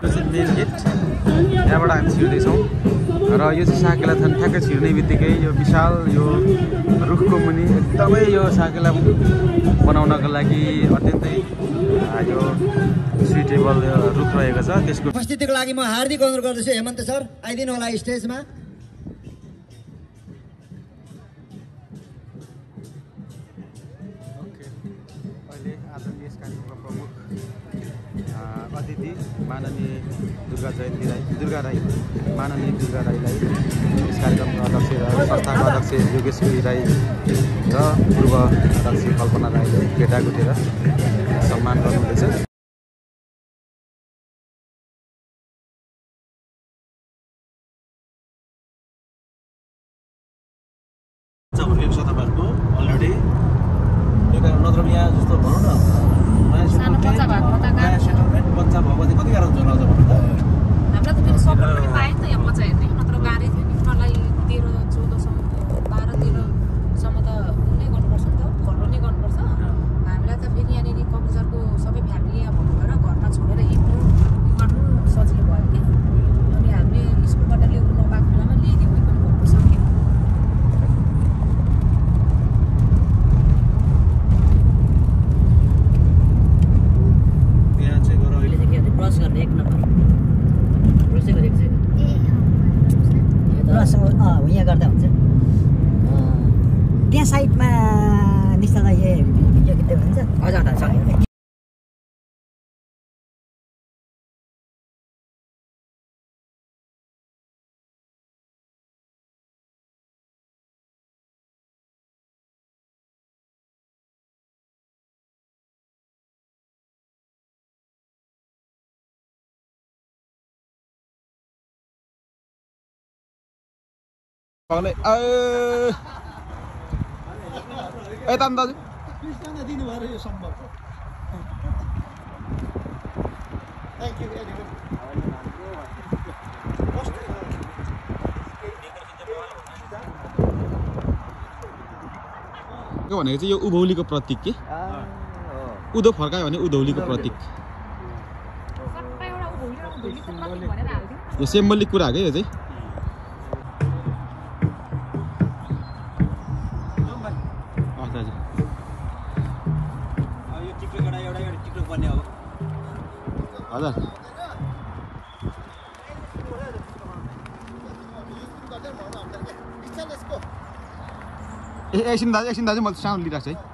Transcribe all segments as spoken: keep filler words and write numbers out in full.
Main get यहाँबाट हामी छिर्दैछौँ र यो चाहिँ साकेला थान ठ्याक्कै छिर्ने बित्तिकै यो विशाल यो रुखको मुनि एकदमै यो साकेला बनाउनको लागि अत्यन्तै यो सुइटेबल रुख रहेको छ। त्यसको उपस्थितिको लागि म हार्दिक अनुरोध गर्दछु हेमन्त सर आइदिनु होला स्टेजमा। अतिथि माननीय दुर्गा जयन्ती राई दुर्गा राई माननीय दुर्गा राईलाई यस कार्यक्रमका अध्यक्ष र संस्थाका अध्यक्ष योगेश्वरी राई र पूर्व अध्यक्ष कल्पना राईले भेटा गुटेर सम्मान गर्नुहुँदैछ। अलरेडी नत्र यहाँ जस्तो भनौँ न बच्चा भएको थियो कति गाह्रो हुन्छ होला भन्नु त हामीलाई त फेरि सपोर्ट पनि पाएन त यहाँ बच्चा हेर्ने नत्र गाडी थियो नि मलाई तेह्र चौधसम्म बाह्र तेह्रसम्म त उनी गर्नुपर्छ नि त घर नै गर्नुपर्छ। हामीलाई त फेरि यहाँनिर कम्प्युटरको सबै फ्यामिली यहाँ भन्नु भएर घरमा छोडेर हिँड्नु गर्नु सजिलो भयो कि अनि हामीले स्कुलबाट ल्याउनु नपाएको बेलामा ल्याइदिउँ पनि भन्नु सक्यौँ। क्रस गर्ने एक नम्बर क्रसै गरेको छैन क्रस यहाँ गर्दा हुन्छ त्यहाँ साइडमा निस्तालाई यो के भन्छ हजुर हजुर ए तान दाजु दिनु भएर यो सम्भव थ्याङ्क यू के भनेको चाहिँ यो उभौलीको प्रतीक के उधो फर्कायो भने उधौलीको प्रतीक यो सिम्बोलिक कुरा हो क्या यो चाहिँ। हजुर ए एकछिन दाजु एकछिन दाजु म साउन्ड लिइरहेको छु है।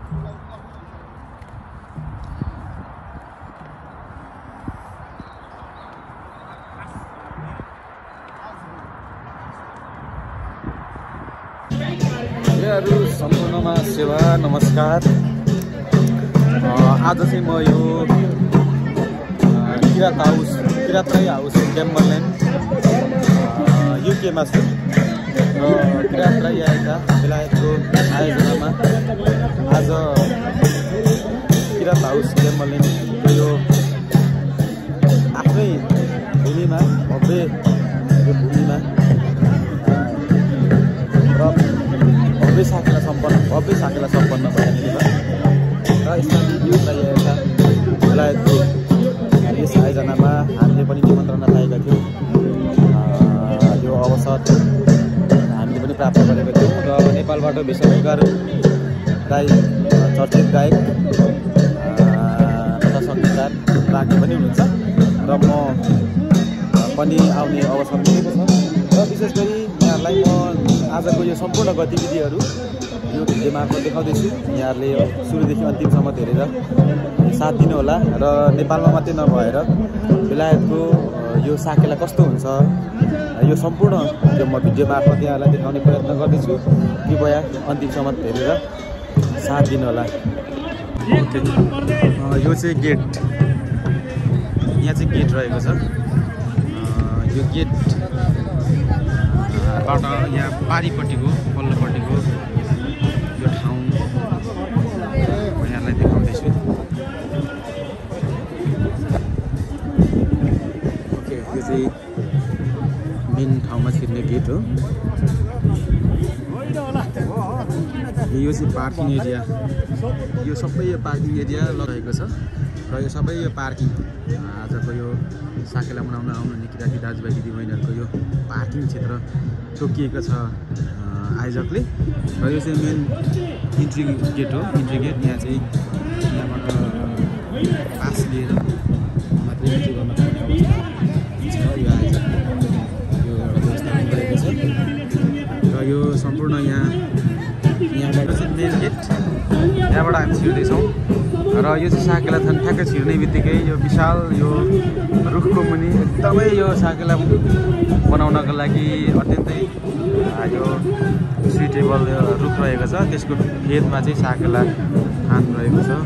प्रियहरू सम्पूर्णमा सेवा नमस्कार। आज चाहिँ म यो Kirat house Kirat Rai house Cumberland युकेमा छु र किरात राई आएका बेलायतको आयोजनामा आज किरात हाउस क्याम्बरल्यान्डको यो आफ्नै भूमिमा भव्य यो भूमिमा र भव्य साकेला सम्पन्न भव्य साकेला सम्पन्न भएका र स्थानीय युथ राई आएका बेलायतको यस आयोजनामा हामीले पनि निमन्त्रणा पाएका थियौँ। यो अवसर हामीले पनि प्राप्त गरेका थियौँ र नेपालबाट विश्वकार राई चर्चित गायक तथा सङ्गीतकार राख्ने पनि हुनुहुन्छ र म पनि आउने अवसर मिलेको छ र विशेष गरी यहाँहरूलाई म आजको यो सम्पूर्ण गतिविधिहरू यो भिडियो मार्फत देखाउँदैछु। यहाँहरूले सुरुदेखि अन्तिमसम्म हेरेर साथ दिनुहोला र नेपालमा मात्रै नभएर बेलायतको यो साकेला कस्तो हुन्छ यो सम्पूर्ण यो म भिडियो मार्फत यहाँहरूलाई देखाउने प्रयत्न गर्दैछु। कृपया अन्तिमसम्म हेरेर साथ दिनुहोला। यो चाहिँ गेट यहाँ चाहिँ गेट रहेको छ। यो गेटबाट यहाँ पारिपट्टिको पल्लोपट्टिको यो ठाउँ म यहाँलाई देखाउँदैछु। ओके यो चाहिँ मेन ठाउँमा छिर्ने गेट हो। यो चाहिँ पार्किङ एरिया यो सबै यो पार्किङ एरिया लगाएको छ र यो सबै यो पार्किङ आजको यो साकेला मनाउन आउनुहुने किराँती दाजुभाइ दिदीबहिनीहरूको यो पार्किङ क्षेत्र तोकिएको छ आयोजकले र यो चाहिँ मेन इन्ट्री गेट हो। इन्ट्री गेट यहाँ चाहिँ यहाँबाट पास लिएर मात्रै इन्ट्री गर्न पाउने अवस्था छ यो आयोजकले यो व्यवस्था गरेको छ र यो सम्पूर्ण यहाँ यहाँबाट चाहिँ मेन गेट यहाँबाट हामी छिर्दैछौँ र यो चाहिँ साकेला थान ठ्याक्कै छिर्ने बित्तिकै यो विशाल यो रुखको मुनि एकदमै यो साकेला बनाउनको लागि अत्यन्तै यो सुइटेबल रुख रहेको छ। त्यसको फेदमा चाहिँ साकेला थान रहेको छ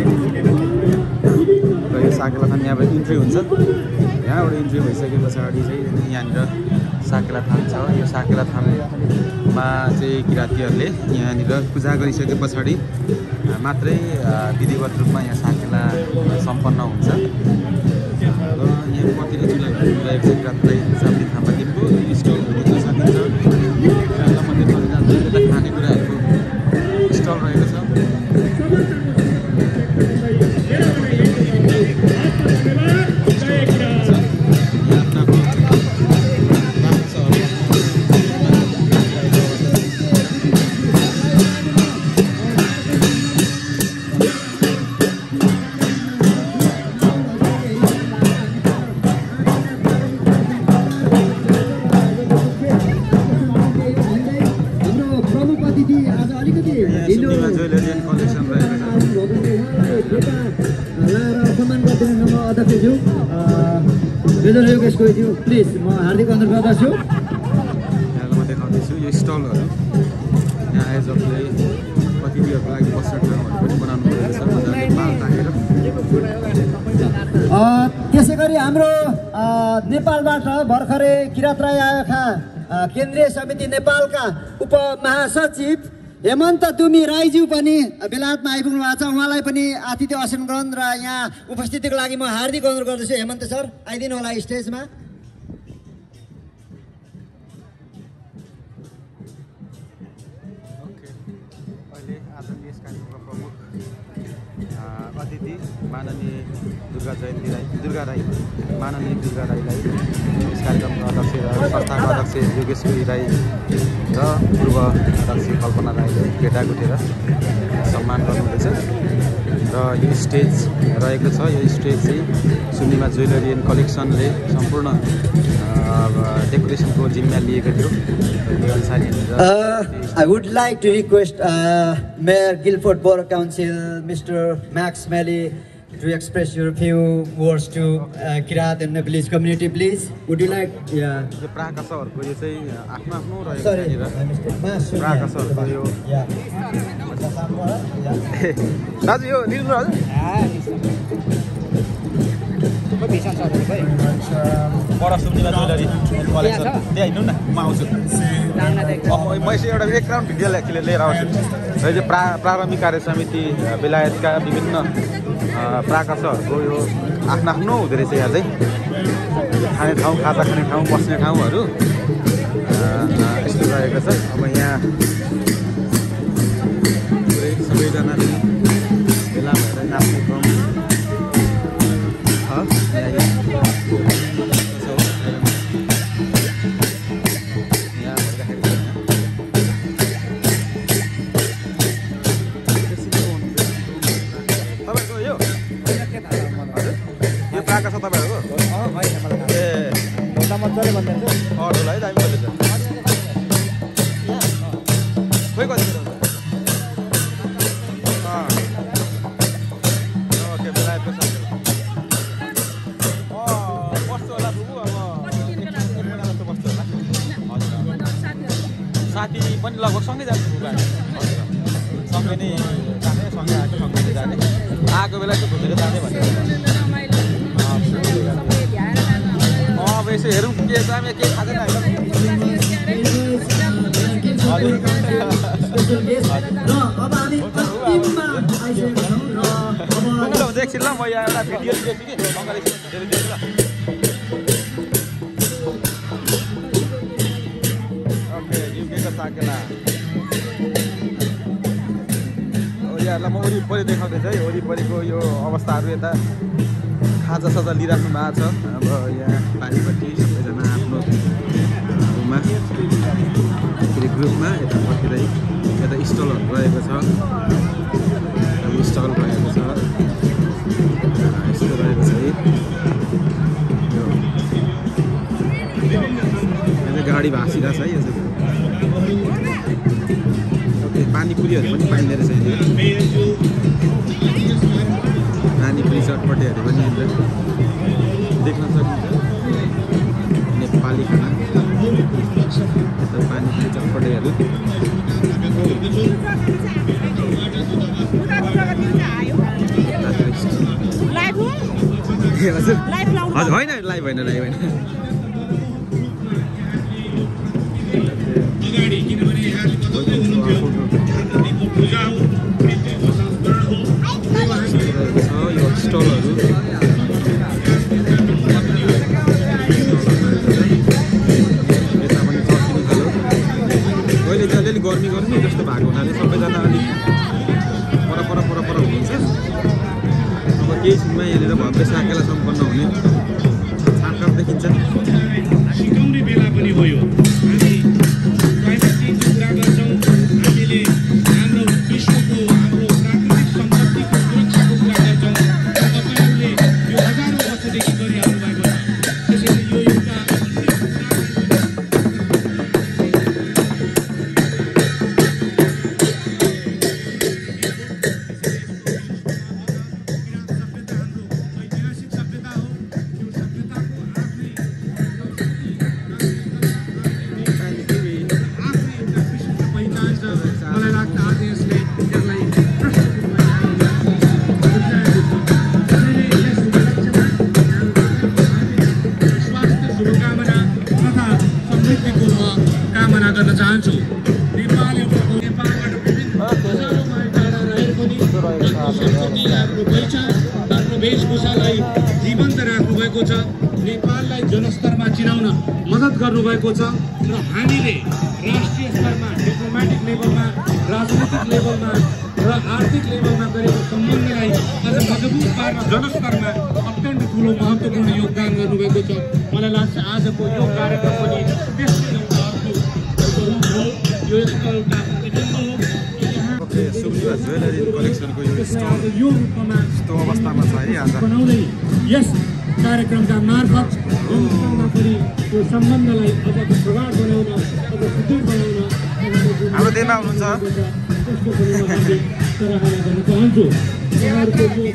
र यो साकेला थान यहाँबाट इन्ट्री हुन्छ। यहाँबाट इन्ट्री भइसके पछाडि चाहिँ यहाँनिर साकेला थान छ। यो साकेला थानमा चाहिँ किराँतीहरूले यहाँनिर पूजा गरिसके पछाडि मात्रै विधिवत रूपमा यहाँ साकेला सम्पन्न हुन्छ र यहाँ कतिले चुला रहेको छ किराँतलाई साबली थापा दिनको स्टल बुझ्न सकिन्छ। खानेकुराहरूको स्टल रहेको छ। प्लिज म हार्दिक अनुरोध गर्दछु। यहाँलाई म देखाउँदैछु यो स्टलहरू यहाँ आयोजकले अतिथिहरूको लागि बस्ने ठाउँहरू पनि बनाउनु भएको छ मजाले माल तानेर। त्यसै गरी हाम्रो नेपालबाट भर्खरै किराँत राई आएका केन्द्रीय समिति नेपालका उपमहासचिव हेमन्त दुमी राईज्यू पनि बेलायतमा आइपुग्नु भएको छ। उहाँलाई पनि आतिथ्य आसन ग्रहण र यहाँ उपस्थितिको लागि म हार्दिक अनुरोध गर्दछु। हेमन्त सर आइदिनु होला स्टेजमा। अहिले आज यस कार्यक्रमका प्रमुख अतिथि माननीय दुर्गा जयन्ती राई दुर्गा राई माननीय दुर्गा राईलाई यस कार्यक्रमका अध्यक्ष संस्थाका अध्यक्ष योगेश्वरी राई र पूर्व अध्यक्ष कल्पना राईले भेटा गुटेर सम्मान गर्नुहुँदैछ र यो स्टेज रहेको छ। यो स्टेज चाहिँ सुन्निमा ज्वेलरी एन्ड कलेक्सनले सम्पूर्ण डेकोरेसनको जिम्मा लिएको थियो। I would like to request uh, Mayor Guilford Borough Council, Mister Max Melly, to express your few words to uh, Kirat and Nepalese community, please. Would you like? Yeah. यो प्राकाशहरूको यो चाहिँ आफ्नो आफ्नो रहेको Sorry, छ uh, Mister Mas. प्राकाशहरूको यो Yeah. दाजु यो लिनु हजुर बडा सुन्निमा ज्वेलरी कलेक्सन त्यहाँ हिँड्नु न म आउँछु। म यसो एउटा एक राउन्ड भिडियो लिएर आउँछु। र यो प्रा प्रारम्भिक कार्य समिति बेलायतका विभिन्न प्राकाशहरूको यो आफ्नो आफ्नो हुँदो रहेछ। यहाँ चाहिँ खाने ठाउँ खाता खाने ठाउँ बस्ने ठाउँहरू यस्तो रहेको छ। अब यहाँ पुरै सबैजनाले भेला भएर नाच्ने क्रम प्राकाश तपाईँहरूको ए मजाले भन्दैछ अरूलाई है दामी भन्दैछ खोइ कति ओके बेलायतको साथीहरू बस्छु होला बुबु अब जस्तो बस्छु होला साथी पनि लगभग सँगै जान्छ बुबा सँगै नै जाने सँगै आएको सँगै नै जाने आएको बेला चाहिँ घुमेर जाने भनेर अब यसो हेरौँ के जाने केही थाहा छैन एकछिन ल म यहाँ एउटा भिडियो दिएछु कि अगाडि धेरै दिएछु ल ओके युकेको साकेला यहाँहरूलाई म वरिपरि देखाउँदैछु है वरिपरिको यो अवस्थाहरू यता खाजा साजा लिइराख्नु भएको छ अब यहाँ पारिपट्टि सबैजना आफ्नो रुममा फेरि ग्रुपमा यतापट्टि चाहिँ यता स्टलहरू रहेको छ स्टल रहेको छ यस्तो रहेको छ है यो गाडी भाँसिरहेको छ है यो चाहिँ पानीपुरीहरू पनि पाइँदो रहेछ यहाँनिर पानीपुरी चटपटेहरू पनि देख्न सकिन्छ नेपाली खाना यता पानीपुरी चटपटेहरू हजुर होइन लाइभ होइन लाइभ होइन यो स्टलहरू यता पनि चर्किनु थाल्यो अहिले चाहिँ अलिअलि गर्मी गर्मी जस्तो भएको हुनाले सबैजना अलिक पर पर पर पर हुनुहुन्छ अब केही छिनमा यहाँनिर भव्य साकेला सम्पन्न हुने छापकाप देखिन्छ सिकाउने बेला पनि भयो वेशभूषालाई जीवन्त राख्नुभएको छ नेपाललाई जनस्तरमा चिनाउन मद्दत गर्नुभएको छ र हामीले राष्ट्रिय स्तरमा डिप्लोमेटिक लेभलमा राजनीतिक लेभलमा र आर्थिक लेभलमा गरेको सम्बन्धलाई अझ मजबुत पार्न जनस्तरमा अत्यन्त ठुलो महत्त्वपूर्ण योगदान गर्नुभएको छ मलाई लाग्छ आजको यो कार्यक्रम पनि त्यस्तै एउटा रूप हो यो यस्तो एउटा सुब्बा ज्वेलरी कलेक्सनको यो स्टल यो रूपमा यस्तो अवस्थामा छ है आज बनाउँदै यस कार्यक्रमका मार्फत जनतामा पनि त्यो सम्बन्धलाई अझ प्रगाढ बनाउन अझ सुदृढ बनाउन हाम्रो देशमा हुनुहुन्छ त्यसको पनि म हार्दिक सराहना गर्न चाहन्छु उहाँहरूको यो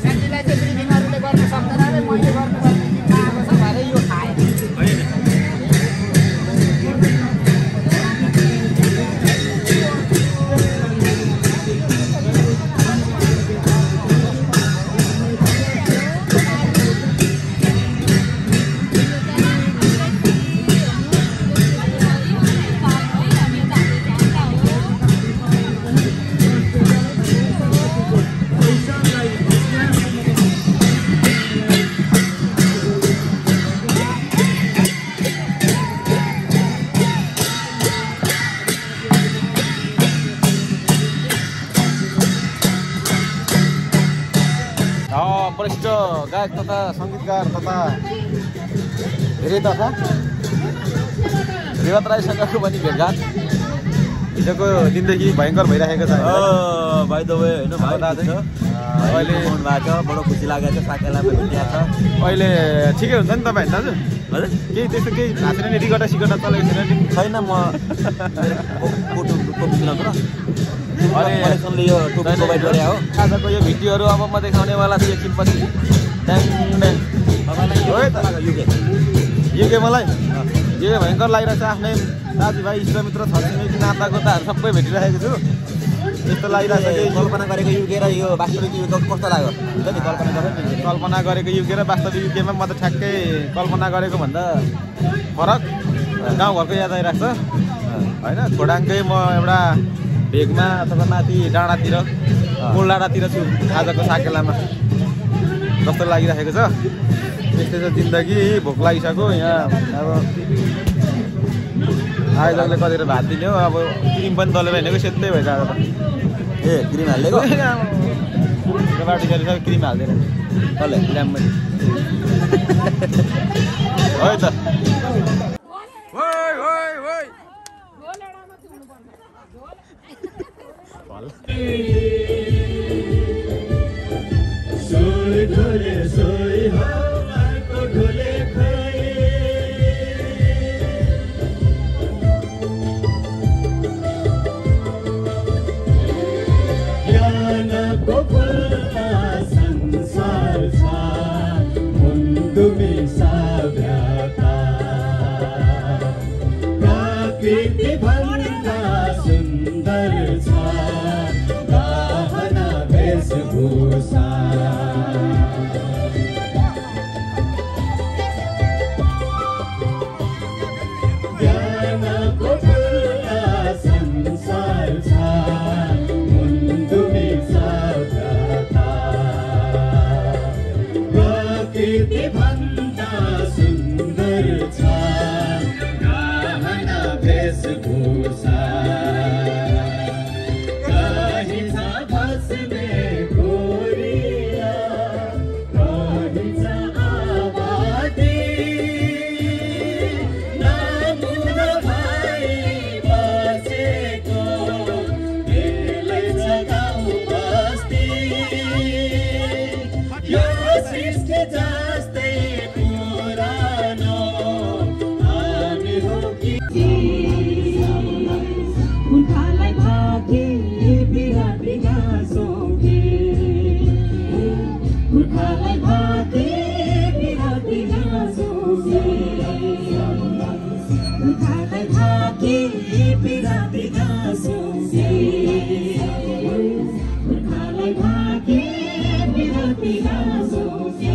वरिष्ठ गायक तथा सङ्गीतकार तथा धेरै तथा रेवत राईसँगको पनि भेटघाट हिजोको दिनदेखि भयङ्कर भइरहेको छ भाइ दबाई होइन भाइ दाजु अहिले आउनु भएको छ बडो खुसी लागेको छ साकेलामा भेटिएको छ अहिले ठिकै हुन्छ नि तपाईँ दाजु हजुर केही त्यस्तो केही भएको छैन नि रिगटा सिगटा चलेको छैन नि छैन म फोटो टोपिन र कलेक्सनले यो टोपी प्रोभाइड गरे हो आजको यो भिडियोहरू अब म देखाउनेवाला छु एकछिनपछि ड्याङ ड्याङ हो है त युके युके मलाई यो भयङ्कर लागिरहेको छ आफ्नै दाजुभाइ इष्टमित्र छरछिमेकी नातागोताहरू सबै भेटिरहेको छु यस्तो लागिरहेको छ कल्पना गरेको युके र यो वास्तविक युके कस्तो लाग्यो हुन्छ नि कल्पना गरेको कल्पना गरेको युके र वास्तविक युकेमा म त ठ्याक्कै कल्पना गरेको भन्दा फरक गाउँघरको याद आइरहेको छ होइन खोडाङकै म एउटा भेगमा अथवा माथि डाँडातिर मूल डाँडातिर छु आजको साकेलामा जस्तो लागिरहेको छ त्यस्तै छ जिन्दगी भोक लागिसक्यो यहाँ अब आयोजकले कतिखेर भात दिने हो अब क्रिम पनि दलेर हिँडेको सेतै भइरहेको ए क्रिम हालेको बाटो गरी सबै क्रिम हाल्दैन कसले ल्याम्ब है त ओइ ओइ ओइ सोई ढोले सोई हवाको ढोले खाए ज्ञानको फुलमा संसार छ मुन्दुमी सभ्यता प्रकृति भन्दा सुन्दर छ गहना वेशभूषा ज्ञानको फुलमा संसार छ मुन्दुमी सभ्यता प्रकृति भन्दा सुन्दर छ गहना वेशभूषा कहीं छ बस्ने गोरिया कहीं छ आबादी नामुन भाइ बसेको बेलै छ गाउँ बस्ती यो सृष्टि जस्तै पुरानो हामी हो कि उठालाई भागी बिराटी गाँसोकी उठालाई भागी बिराटी गाँसोकी उठालाई भागी बिराटी गाँसोकी उठालाई भागी बिराटी गाँसोकी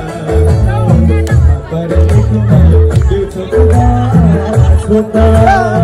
Bye.